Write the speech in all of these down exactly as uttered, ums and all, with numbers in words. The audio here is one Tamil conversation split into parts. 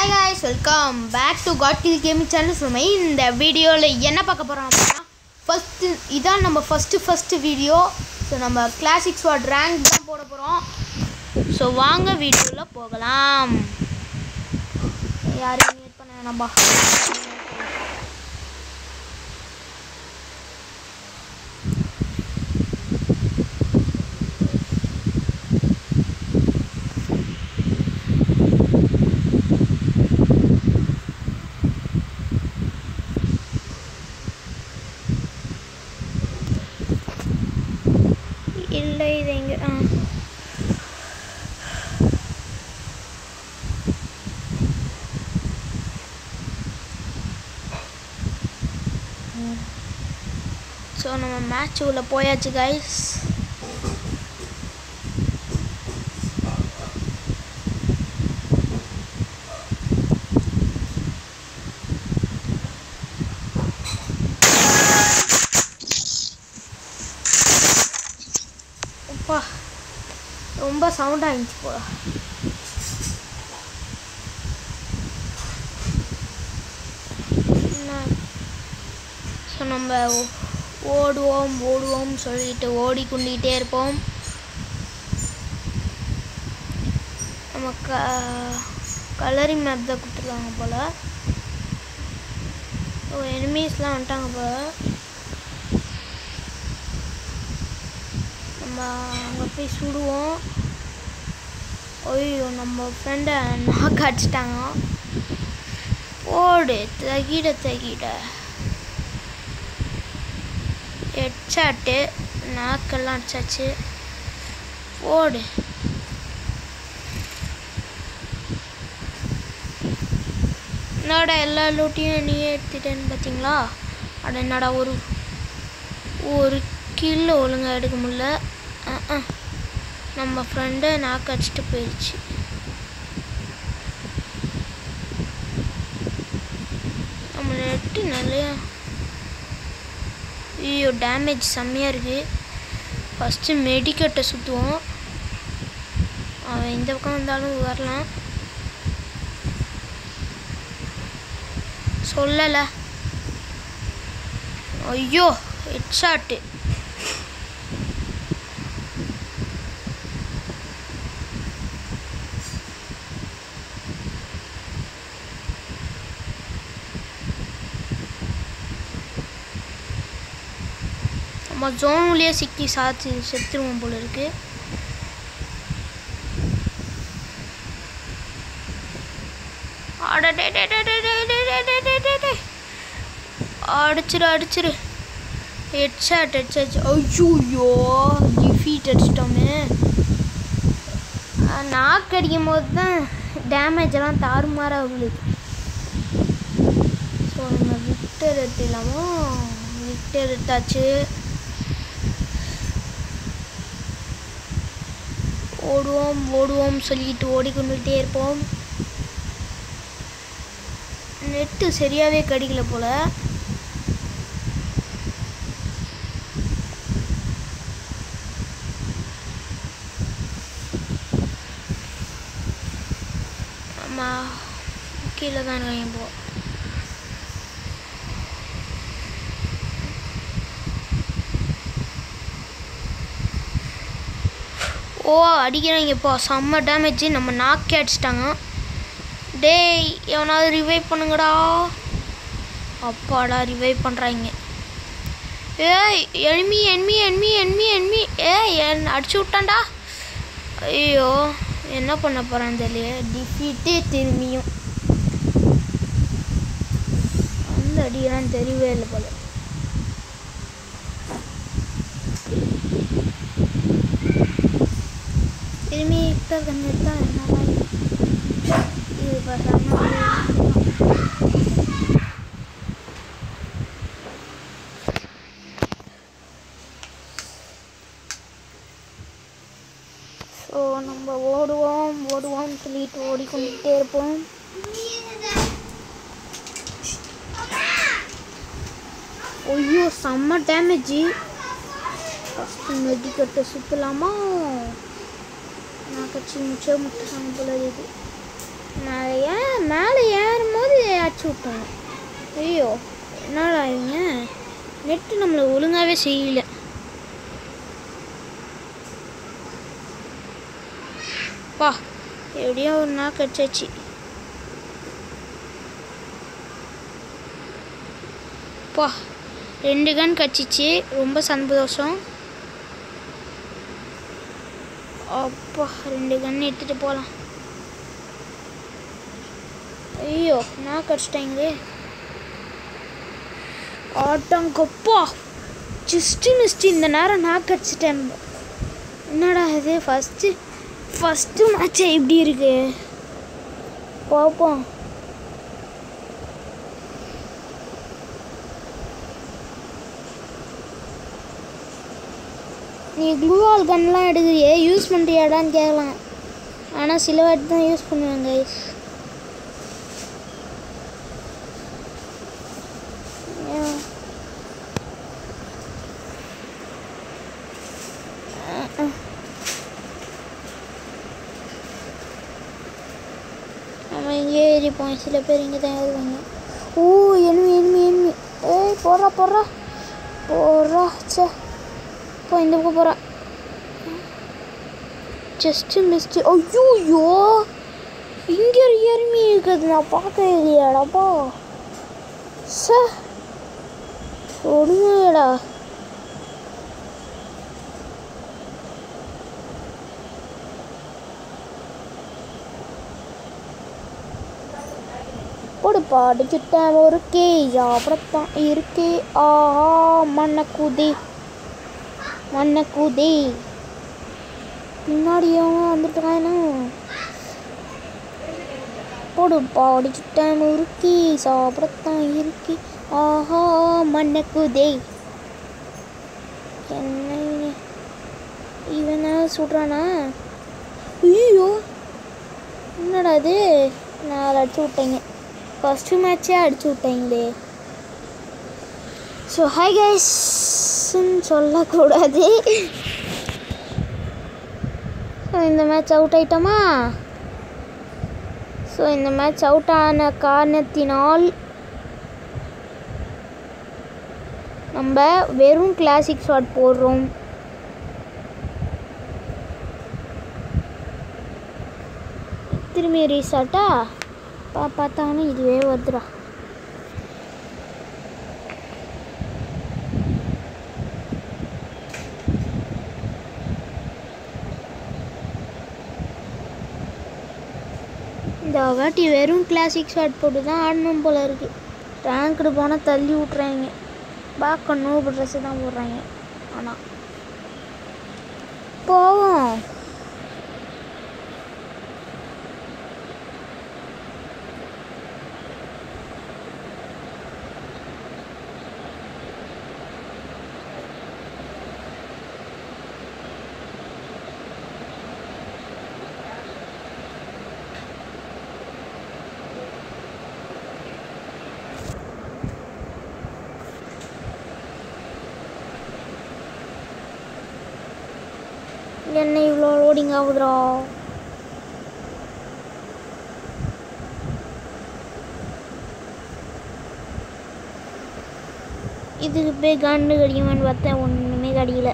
Hi guys, welcome back to God Kill Gaming channel. So இந்த வீடியோல என்ன பார்க்க போறோம் அப்படினா first இதான் நம்ம first first வீடியோ. So நம்ம classic sword rank தான் போட போறோம். So வாங்க வீடியோல போகலாம். யாரையும் மீட் பண்ண வேணாம்பா. இல்லை இது எங்க ஆ ஸோ நம்ம மேட்ச் உள்ள போயாச்சு கைஸ். ரொம்ப சவுண்ட் ஆயிடுச்சு போல. ஸோ நம்ம ஓடுவோம் ஓடுவோம் சொல்லிட்டு ஓடிக்கொண்டிகிட்டே இருப்போம். நம்ம க கலரிங் மேப் தான் கொடுத்துருக்காங்க போல். ஓ எனிமீஸ்லாம் வந்துட்டாங்க போல். நம்ம அங்கே போய் சுடுவோம். ஐயோ நம்ம ஃப்ரெண்டை நாக்கு அடிச்சிட்டாங்க. ஓடு தகிட தகிட ஹெட்ஷாட்டு நாக்கெல்லாம் அடிச்சாச்சு. ஓடு என்னடா எல்லா லூட்டையும் நீ எடுத்துட்டேன்னு பார்த்தீங்களா? அட என்னடா ஒரு ஒரு கில்லு ஒழுங்காக எடுக்க முடியல. நம்ம ஃப்ரெண்டை நாக்கு அடிச்சுட்டு போயிடுச்சு. நம்ம நெட்டு நிறையா ஐயோ டேமேஜ் செம்மையாக இருக்குது. ஃபஸ்ட்டு மெடிக்கட்டை சுற்றுவோம். அவன் இந்த பக்கம் வந்தாலும் வரலாம். சொல்லலை. ஐயோ ஹெட்ஷாட்டு. நம்ம ஜோன்லேயே சிக்கி சாத்தி செத்துருவோம் போல இருக்கு. அடிச்சிரு அடிச்சிரு ஹெட்ஷாட் ஹெட்ஷாட். ஐயோ டிஃபீட் அடிச்சிட்டோமே. நாக்கு அடிக்கும் போது தான் டேமேஜ் எல்லாம் தாறுமாறாக விழுது. ஸோ நம்ம விக்டர் எடுத்துலாமோ? விக்டர் எடுத்தாச்சு. ஓடுவோம் ஓடுவோம் சொல்லிட்டு ஓடிக்கொண்டுகிட்டே இருப்போம். நெட்டு சரியாகவே கிடைக்கல போல. ஆமாம் கீழே தான் இருக்காங்க போ. ஓ அடிக்கிறாங்க இப்போ செம்ம டேமேஜ். நம்ம நாக்கே அடிச்சிட்டாங்க. டேய் எவனாவது ரிவைவ் பண்ணுங்கடா. அப்பாடா ரிவைவ் பண்ணுறாங்க. ஏய் என்மி என்மி என்மி என்மி என்மி ஏய் என் அடிச்சு விட்டான்டா. ஐயோ என்ன பண்ண போகிறான்னு தெரியல. டிஃபீட்டே திரும்பியும் அந்த அடிக்கிறான்னு தெரியவே இல்லை போல. திரும்பி இப்போ கண்டிப்பா என்னடா இது பார்த்தா. ஸோ நம்ம ஓடுவோம் ஓடுவோம் சொல்லிட்டு ஓடிக்கொண்டுகிட்டே இருப்போம். ஐயோ செம்ம டேமேஜ். ஃபஸ்ட்டு மெடிக்கட்டை சுற்றலாமா? நான் கட்சி முச்சே முட்டை போல இது. மேலே ஏன் மேலே அடிச்சு விட்டாங்க. ஐயோ என்னடா இவங்க நெட்டு நம்மளை ஒழுங்காகவே செய்யல. பா எப்படியோ ஒரு நாள் கடிச்சாச்சு. பா ரெண்டு கன் கடிச்சிச்சு, ரொம்ப சந்தோஷம். அப்பா ரெண்டு கன் எடுத்துகிட்டு போகலாம். ஐயோ நான் கடிச்சிட்டாங்களே. ஆட்டங்கப்பா ஜஸ்ட்டு மிஸ்ட்டு இந்த நேரம் நான் கடிச்சிட்டேன். என்னடா இது ஃபஸ்ட்டு ஃபஸ்ட்டு மேட்சே எப்படி இருக்கு பார்ப்போம். நீ க்ளூவால் கன்லாம் எடுக்கிறியே யூஸ் பண்ணுறியாடான்னு கேட்கலாம். ஆனால் சில வாட்டி தான் யூஸ் பண்ணுவேன் கைஸ். நம்ம இங்கே ஏறிப்போம். சில பேர் இங்கே தான் ஏறுவாங்க. ஓ எனிமி எனிமி எனிமி. ஏய் போடுறா போடுறா போடுறா. சே இப்போ இந்த பக்கம் போகிறேன். Just missed. ஐயோயோ இங்கே ஒரு எருமி இருக்குது, நான் பார்க்கவே இல்லையாடாப்பா. சே ஒன்றுமேடா. போடுப்பா அடிச்சுட்டேன் ஒரு கேஜா அப்புறத்தான் இருக்கே. ஆஹா மண்ணை கூதி மண்ணை கூதி பின்னாடியவங்க வந்துட்டாங்கன்னா போடுப்பா அடிச்சுட்டேன் ஒரு கேஜா அப்புறத்தான் இருக்கே. ஆஹா மண்ணை கூதி. என்ன இவனா சுடுறானா? ஐயோ என்னடா இது நான் அடிச்சு விட்டேங்க. ஃபஸ்ட்டு மேட்சே அடிச்சு விட்டாங்களே. ஸோ ஹை கைஸ்ன்னு சொல்லக்கூடாது. ஸோ இந்த மேட்ச் அவுட் ஆயிட்டோமா? ஸோ இந்த மேட்ச் அவுட் ஆன காரணத்தினால் நம்ம வெறும் கிளாசிக் ஷாட் போடுறோம். திரும்பி ரீசார்ட்டா பா பார்த்தாங்கன்னா இதுவே வருதுடா. இந்த வாட்டி வெறும் கிளாசிக் ஷாட் போட்டு தான் ஆடணும் போல இருக்குது. ரேங்க்டு போனால் தள்ளி விட்றாங்க. பார்க்க நோபு ட்ரெஸ்ஸு தான் போடுறாங்க. ஆனால் போவோம். என்ன இவ்வளோ லோடிங் ஆகுதுடா? இதுக்கு போய் கண்டு கடிக்குமான்னு பார்த்தேன், ஒன்றுமே கடிக்கல.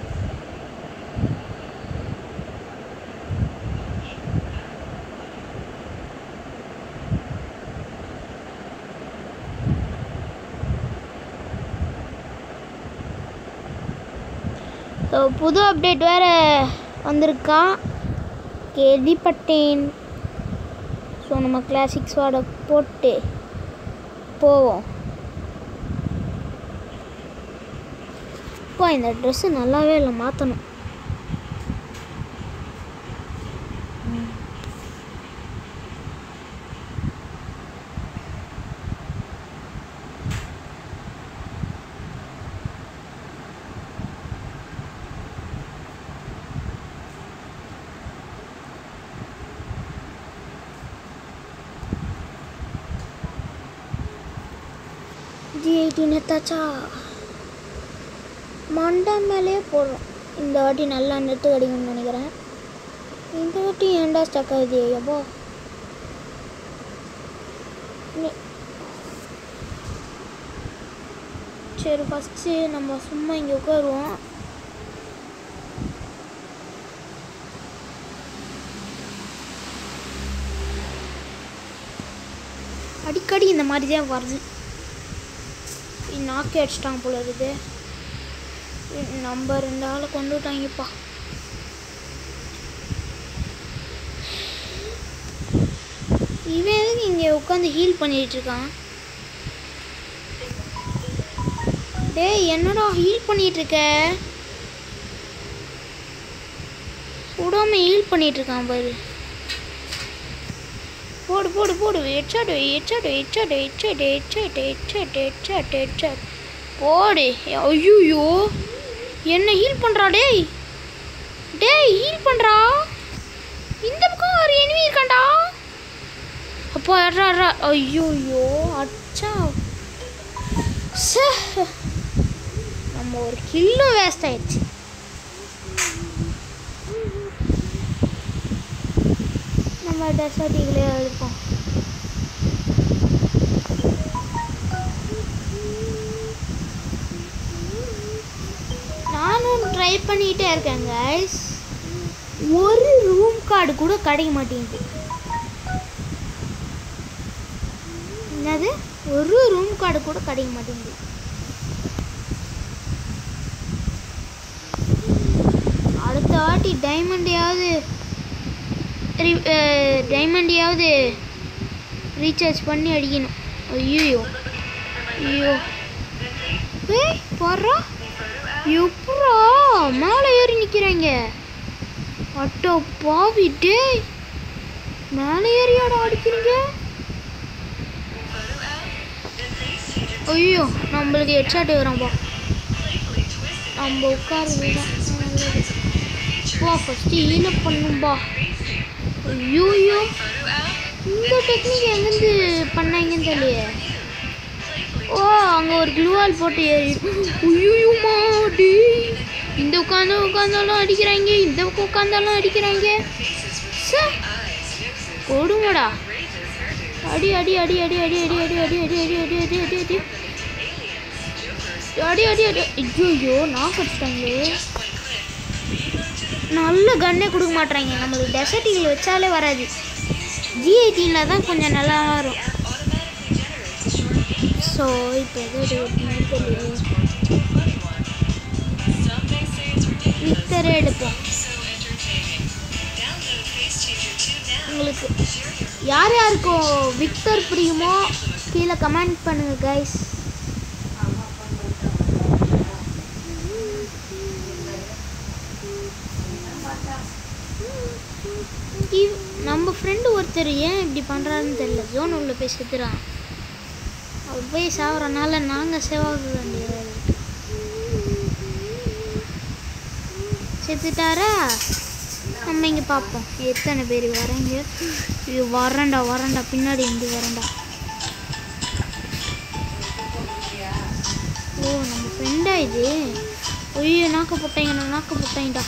ஸோ புது அப்டேட் வேறு வந்திருக்கான் கேள்விப்பட்டேன். ஸோ நம்ம கிளாசிக் ஸ்வாடை போட்டு போவோம். இப்போ இந்த ட்ரெஸ்ஸு நல்லாவே இல்லை, மாற்றணும். ஜி எயிட்டீன் எத்தாச்சா? மண்டை மேலே போடுறோம். இந்த வாட்டி நல்லா நெட்டு கிடைக்கும்னு நினைக்கிறேன். இந்த வாட்டி ஏன்டா ஸ்டக் ஆகுது? எப்போ சரி ஃபஸ்ட்டு நம்ம சும்மா இங்கே உட்காருவோம். அடிக்கடி இந்த மாதிரி தான் வருது. நாக்கே அடிச்சிட்டாங்க போல இருக்குது. நம்ம ரெண்டு ஆளை கொண்டு விட்டாங்கப்பா. இவன் எதுக்கு இங்கே உட்காந்து ஹீல் பண்ணிட்டு இருக்கான்? டேய் என்னடா ஹீல் பண்ணிட்டு இருக்க? விடாம ஹீல் பண்ணிட்டு இருக்கான் பாரு. போடு போடு போடு headshot headshot headshot headshot headshot headshot headshot headshot போடு. ஐயோ என்ன ஹீல் பண்ணுறா? டேய் டேய் ஹீல் பண்ணுறா. இந்த பக்கம் ஒரு எனிமி இருக்காண்டா. அப்போ அட்ரா அட்ரா. ஐயோ அச்சா நம்ம ஒரு கில்லும் வேஸ்ட் ஆயிடுச்சு. நம்ம டெசர்ட் ஈகிளே எடுப்போம். நானும் ட்ரை பண்ணிகிட்டே இருக்கேன் கைஸ். ஒரு ரூம் கார்டு கூட கிடைக்க மாட்டேங்குது. என்னது ஒரு ரூம் கார்டு கூட கிடைக்க மாட்டேங்குது. அடுத்த வாட்டி டைமண்டையாவது டைமண்டையாவது ரீசார்ஜ் பண்ணி அடிக்கணும். ஐயோ ஐயோ ஏய் போடுறா. எப்படா மேலே ஏறி நிற்கிறாங்க? அட்டோ பாவிட்டு மேலே ஏறியாடா அடிக்கிறீங்க. ஐயோ நம்மளுக்கு ஹெட்ஷாட் வரோம்பா. நம்ம உட்காருது தான் பா. ஃபஸ்ட்டு ஹீல் பண்ணும்பா. ஐயோ இந்த டெக்னிக் எங்கேருந்து பண்ணாங்கன்னு தெரியலையே. ஓ அங்கே ஒரு க்ளூவால் போட்டு ஏறி. ஐயோமா டி இந்த உட்காந்து உட்காந்தாலும் அடிக்கிறாங்க, இந்த பக்கம் உட்காந்தாலும் அடிக்கிறாங்க. சார் கொடுங்கடா. அடி அடி அடி அடி அடி அடி அடி அடி அடி அடி அடி அடி அடி அடி அடி அடி அடி. ஐயோ நான் கடிச்சிட்டாங்களே. நல்ல கன்னே கொடுக்க மாட்டேறாங்க. நம்மளுக்கு டெசர்ட் ஈகிள் வச்சாலே வராது. ஜி எயிட்டீனில் தான் கொஞ்சம் நல்லா வரும். ஸோ இப்போ எது விக்டரே எடுப்போம். உங்களுக்கு யார் யாருக்கும் விக்டர் பிடிக்குமோ கீழே கமெண்ட் பண்ணுங்கள் கைஸ். நம்ம ஃப்ரெண்டு ஒருத்தர் ஏன் இப்படி பண்ணுறாருன்னு தெரியல. ஜோன் உள்ள போய் செத்துறான். அவர் போய் சாவறனால நாங்கள் சேவாக வேண்டியதாக இருக்கு. செத்துட்டாரா? நம்ம இங்கே பார்ப்போம் எத்தனை பேர் வரேங்க. இது வரண்டா வரண்டா பின்னாடி இருந்து வரண்டா. ஓ நம்ம ஃப்ரெண்டா இது. ஐயோ நாக்க போட்டாங்கண்ணா நாக்க போட்டாங்கடா.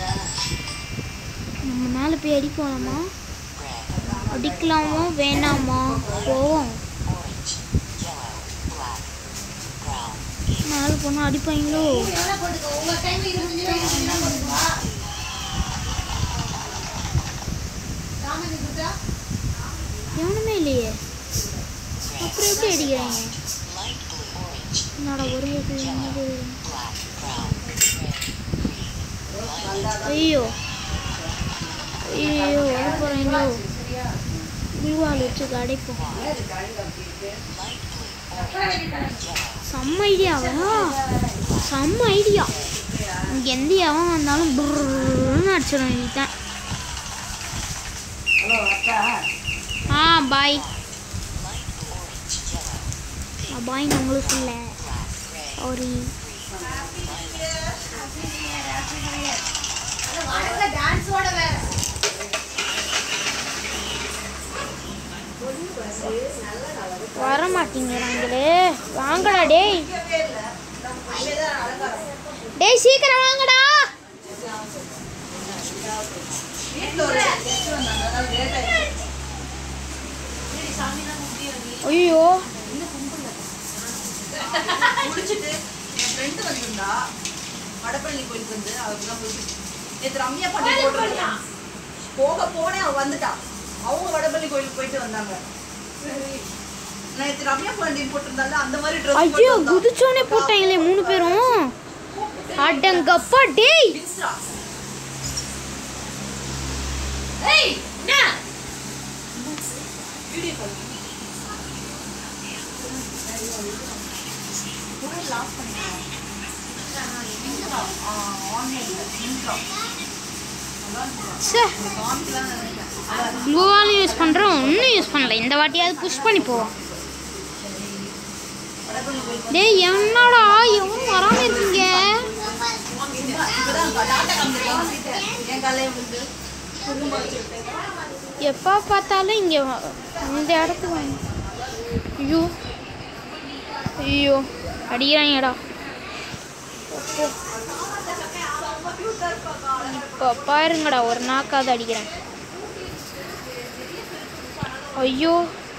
நம்ம மேலே போய் அடிக்கலாமா? அடிக்கலாமா வேணாமா? போவோம். மேலே போனால் அடிப்பாங்களோ? எவனுமே இல்லையே. அப்புறம் எப்படி அடிக்கிறாங்க? என்னடா ஒரே ஐயோ ஐயோ வர போகிறீங்களோ? குருவால் வச்சு அடைப்போம். செம்ம ஐடியாவா? செம்ம ஐடியா. இங்கே எந்த எவன் வந்தாலும் புர்ன்னு அடிச்சிடும். இதுதான். ஆ பாய் பாய். நான் உங்களுக்கு இல்லை சாரி. வர மாட்டீங்கிறாங்களே. வாங்கடா டேய் டேய் சீக்கிரம் வாங்கடா. ஐயோ குளிச்சுட்டு என் ஃப்ரெண்டு வந்திருந்தா வடபழனி கோயிலுக்கு வந்து அவருக்குதான் போயிட்டு நேற்று ரம்யா பண்ணி போட்டுருந்தா போக போனே அவ வந்துட்டா அவங்க வடபழனி கோயிலுக்கு போயிட்டு வந்தாங்க நேற்று ரம்யா பண்ணி போட்டிருந்தால அந்த மாதிரி ட்ரெஸ் ஐயோ குதிச்சோனே போட்டாங்களே மூணு பேரும் அடங்கப்பா டேய் ஏய் என்ன வீடியோ கால் கூட லாக் பண்ணிக்கலாம் இன்ஸ்டா ஆன்லைன்ல இன்ஸ்டா சே க்ளூவால் யூஸ் பண்ணுறோம் இன்னும் யூஸ் பண்ணல இந்த வாட்டியாவது புஷ் பண்ணி போவோம் டேய் என்னடா எவனும் வராமல் இருக்கீங்க எப்போ பார்த்தாலும் இங்கே இந்த இடத்துக்கு வாங்க ஐயோ ஐயோ அடிக்கிறாங்கடா இப்போ பாருங்கடா ஒரு நாக்காவது அடிக்கிறேன் ஐயோ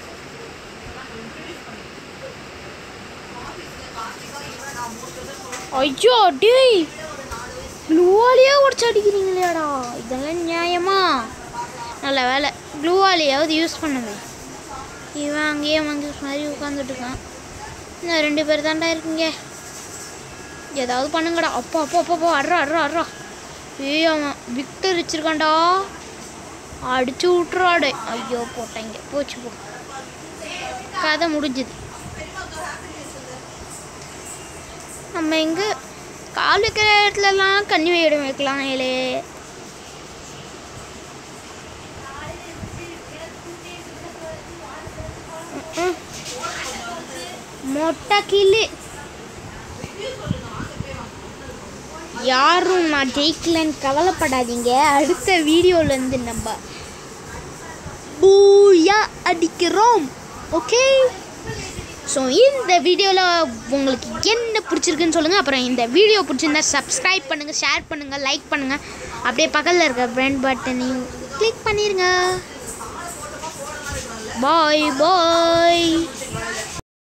ஐயோ டேய் க்ளூவாலியே உடச்சு அடிக்கிறீங்களேடா இதெல்லாம் நியாயமா நல்ல வேலை க்ளூவாலியாவது யூஸ் பண்ணுங்க இவன் அங்கேயே மஞ்சள் மாதிரி உட்காந்துட்டு இருக்கான் இன்னும் ரெண்டு பேர் தாண்டா இருக்குங்க ஏதாவது பண்ணுங்கடா அப்போ அப்போ அப்போ அப்போ அட்ரா அட்ரா அட்ரா ஏய் அவன் விக்டர் வச்சிருக்கான்டா அடிச்சு விட்டுறாடே ஐயோ போட்டாங்க போச்சு போ கதை முடிஞ்சுது நம்ம எங்கே கால் வைக்கிற இடத்துலலாம் கண்ணி வைடம் வைக்கலாம் ஏலே மொட்டை கிளி யாரும் நான் ஜெயிக்கலன்னு கவலைப்படாதீங்க அடுத்த வீடியோலேருந்து நம்ம பூயா அடிக்கிறோம் ஓகே ஸோ இந்த வீடியோவில் உங்களுக்கு என்ன பிடிச்சிருக்குன்னு சொல்லுங்கள் அப்புறம் இந்த வீடியோ பிடிச்சிருந்தா சப்ஸ்கிரைப் பண்ணுங்கள் ஷேர் பண்ணுங்கள் லைக் பண்ணுங்கள் அப்படியே பக்கத்தில் இருக்க பெல் பட்டனையும் கிளிக் பண்ணிடுங்க பாய் பாய்